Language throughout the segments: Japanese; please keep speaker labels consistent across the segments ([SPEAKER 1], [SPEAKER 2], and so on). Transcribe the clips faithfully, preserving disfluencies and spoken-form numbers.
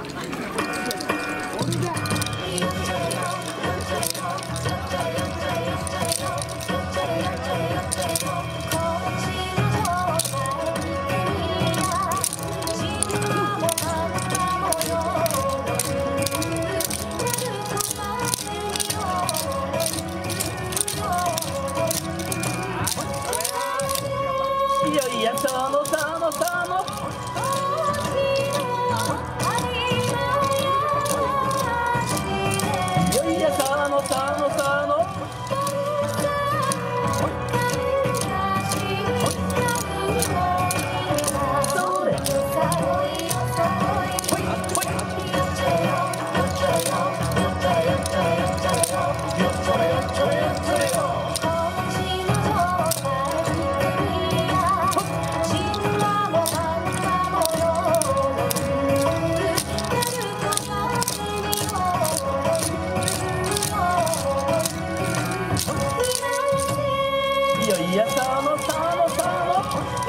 [SPEAKER 1] いよいよさのさのさのいよいよさのさのさのそれいよいよさのさのさの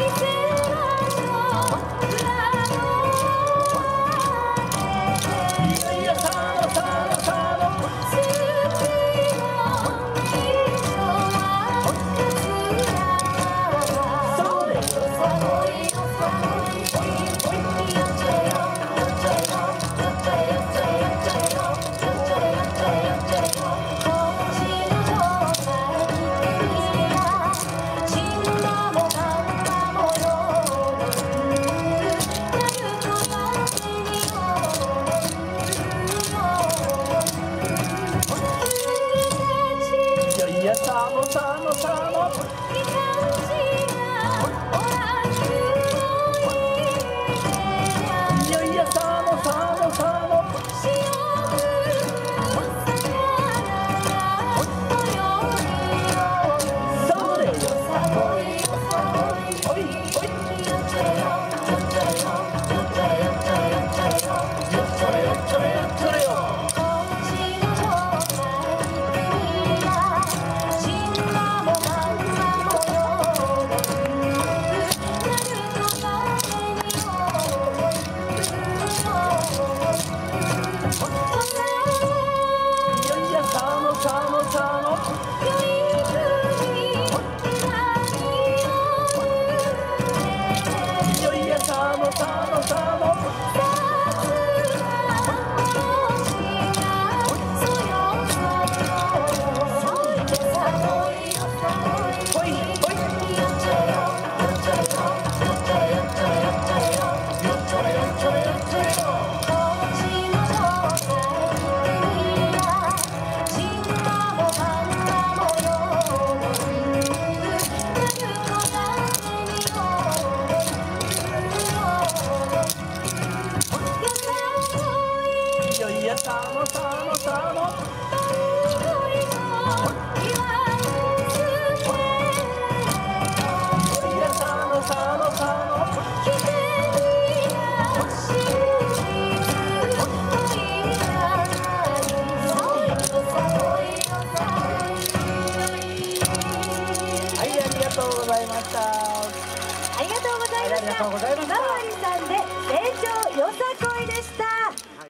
[SPEAKER 1] いよいよさのさのさのそれいやさのさのさのいよいよさのさのさのそれよおいおいそれよそれよさのさのいよいよさのさのさのほいほいさのさのさのいやさのさのさのはい、ありがとうございました。
[SPEAKER 2] ありがとうございました。
[SPEAKER 1] ありがとうございました。
[SPEAKER 2] ひまわりさんで成長よさこいでした。